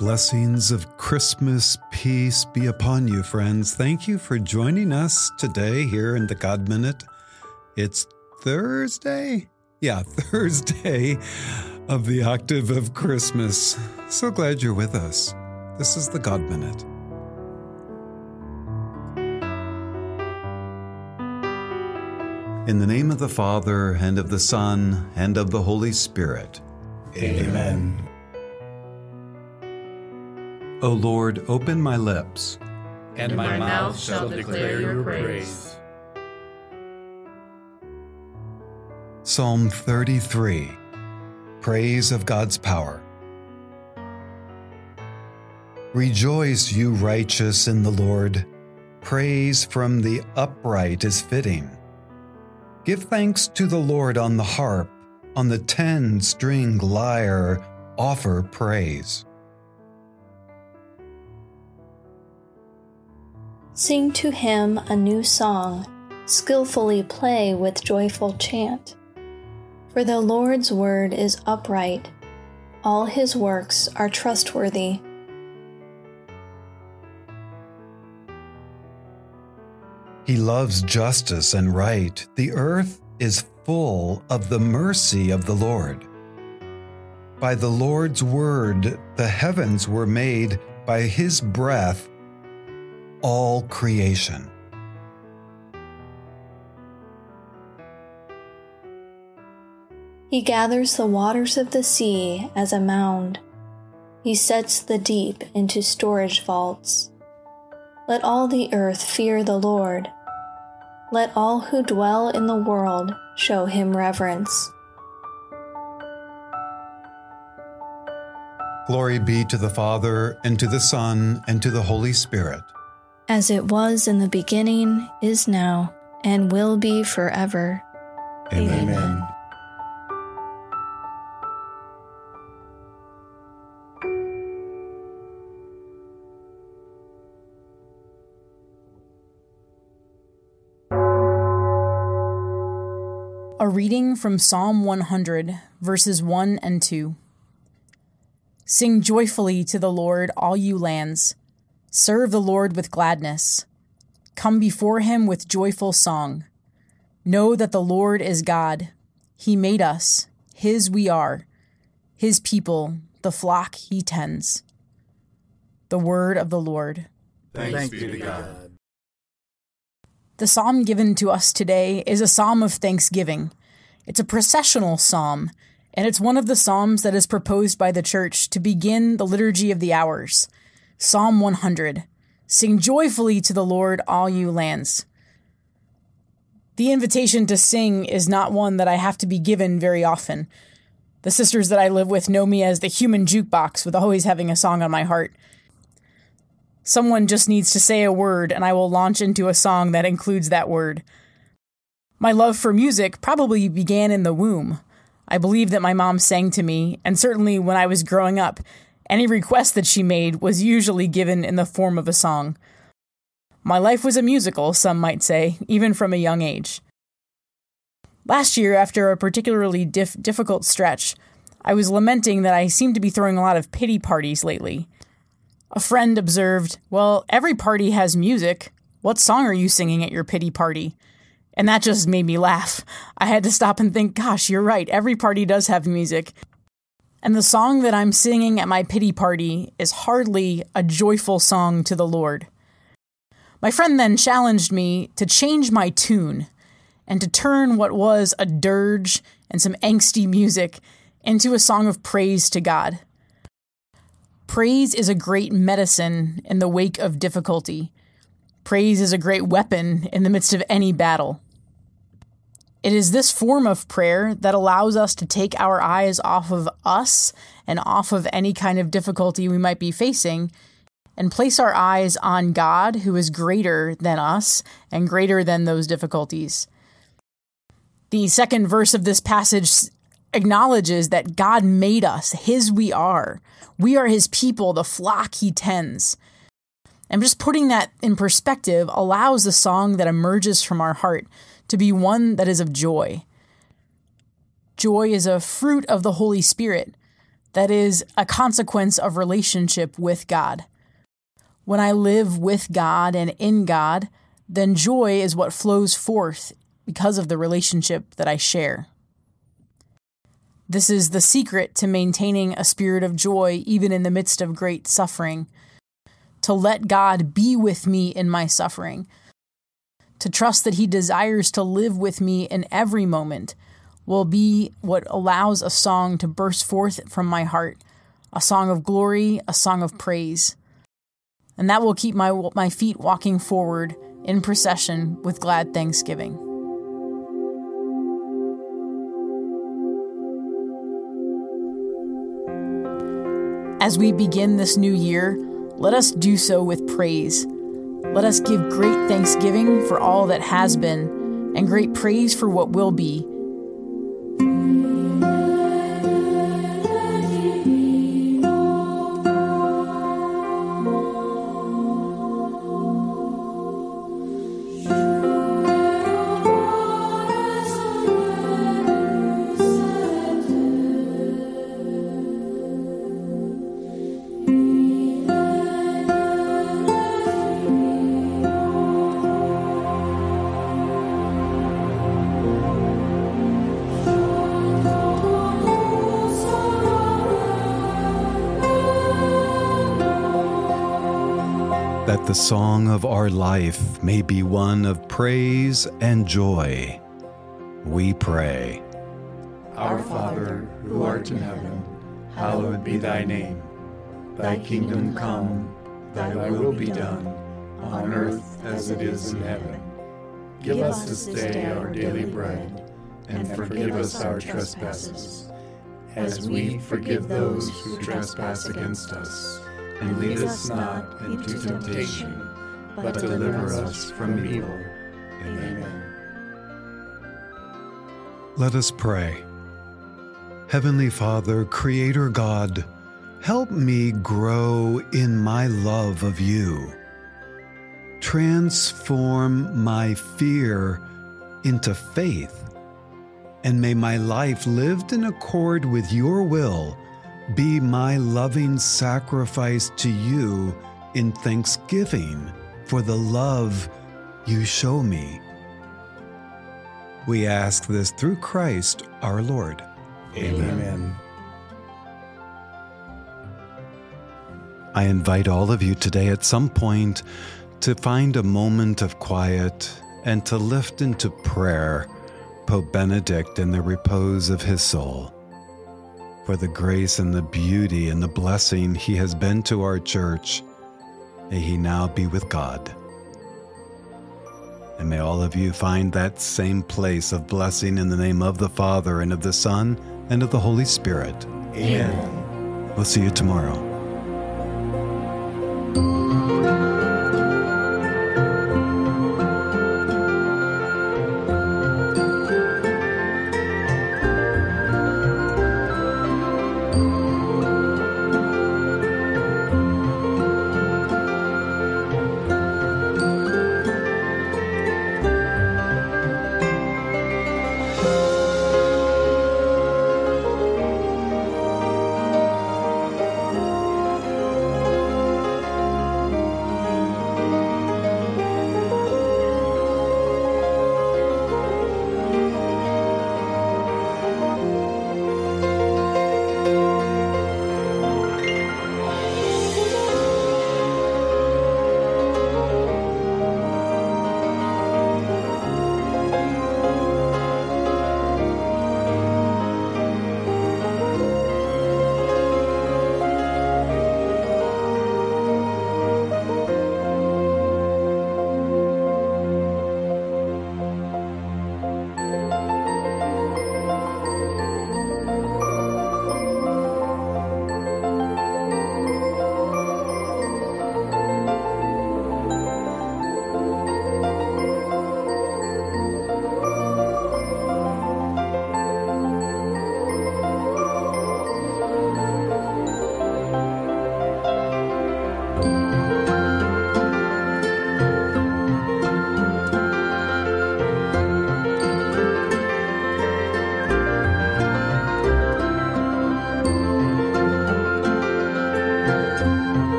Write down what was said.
Blessings of Christmas peace be upon you, friends. Thank you for joining us today here in the God Minute. It's Thursday? Yeah, Thursday of the octave of Christmas. So glad you're with us. This is the God Minute. In the name of the Father, and of the Son, and of the Holy Spirit. Amen. O Lord, open my lips, And my mouth shall declare your praise. Psalm 33. Praise of God's power. Rejoice, you righteous, in the Lord. Praise from the upright is fitting. Give thanks to the Lord on the harp, on the 10-string lyre, offer praise. Sing to him a new song, skillfully play with joyful chant. For the Lord's word is upright, all his works are trustworthy. He loves justice and right. The earth is full of the mercy of the Lord. By the Lord's word, the heavens were made, by his breath, all creation. He gathers the waters of the sea as a mound. He sets the deep into storage vaults. Let all the earth fear the Lord. Let all who dwell in the world show him reverence. Glory be to the Father, and to the Son, and to the Holy Spirit. As it was in the beginning, is now, and will be forever. Amen. A reading from Psalm 100, verses 1 and 2. Sing joyfully to the Lord, all you lands. Serve the Lord with gladness. Come before him with joyful song. Know that the Lord is God. He made us. His we are. His people, the flock he tends. The word of the Lord. Thanks be to God. The psalm given to us today is a psalm of thanksgiving. It's a processional psalm, and it's one of the psalms that is proposed by the church to begin the Liturgy of the Hours. Psalm 100. Sing joyfully to the Lord, all you lands. The invitation to sing is not one that I have to be given very often. The sisters that I live with know me as the human jukebox, with always having a song on my heart. Someone just needs to say a word, and I will launch into a song that includes that word. My love for music probably began in the womb. I believe that my mom sang to me, and certainly when I was growing up, any request that she made was usually given in the form of a song. My life was a musical, some might say, even from a young age. Last year, after a particularly difficult stretch, I was lamenting that I seemed to be throwing a lot of pity parties lately. A friend observed, "Well, every party has music. What song are you singing at your pity party?" And that just made me laugh. I had to stop and think, gosh, you're right, every party does have music. And the song that I'm singing at my pity party is hardly a joyful song to the Lord. My friend then challenged me to change my tune and to turn what was a dirge and some angsty music into a song of praise to God. Praise is a great medicine in the wake of difficulty. Praise is a great weapon in the midst of any battle. It is this form of prayer that allows us to take our eyes off of us and off of any kind of difficulty we might be facing and place our eyes on God, who is greater than us and greater than those difficulties. The second verse of this passage acknowledges that God made us, his we are. We are his people, the flock he tends. And just putting that in perspective allows the song that emerges from our heart to be one that is of joy. Joy is a fruit of the Holy Spirit. that is a consequence of relationship with God. When I live with God and in God, then joy is what flows forth because of the relationship that I share. This is the secret to maintaining a spirit of joy even in the midst of great suffering. To let God be with me in my suffering. To trust that He desires to live with me in every moment will be what allows a song to burst forth from my heart. A song of glory, a song of praise. And that will keep my feet walking forward in procession with glad thanksgiving. As we begin this new year, let us do so with praise. Let us give great thanksgiving for all that has been, and great praise for what will be. That the song of our life may be one of praise and joy, we pray. Our Father, who art in heaven, hallowed be thy name. Thy kingdom come, thy will be done, on earth as it is in heaven. Give us this day our daily bread, and forgive us our trespasses, as we forgive those who trespass against us. And lead us not into temptation, but deliver us from evil. Amen. Let us pray. Heavenly Father, Creator God, help me grow in my love of you. Transform my fear into faith, and may my life lived in accord with your will be my loving sacrifice to you in thanksgiving for the love you show me. We ask this through Christ our Lord. Amen. I invite all of you today at some point to find a moment of quiet and to lift into prayer Pope Benedict in the repose of his soul. For the grace and the beauty and the blessing he has been to our church, may he now be with God. And may all of you find that same place of blessing in the name of the Father and of the Son and of the Holy Spirit. Amen. We'll see you tomorrow.